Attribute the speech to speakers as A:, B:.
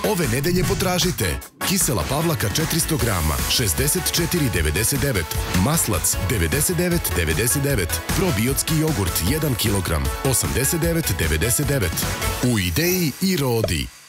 A: Ove nedelje potražite kisela pavlaka 400 grama, 64,99, maslac 99,99, probiotski jogurt 1 kg, 89,99. U Ideji i Rodi.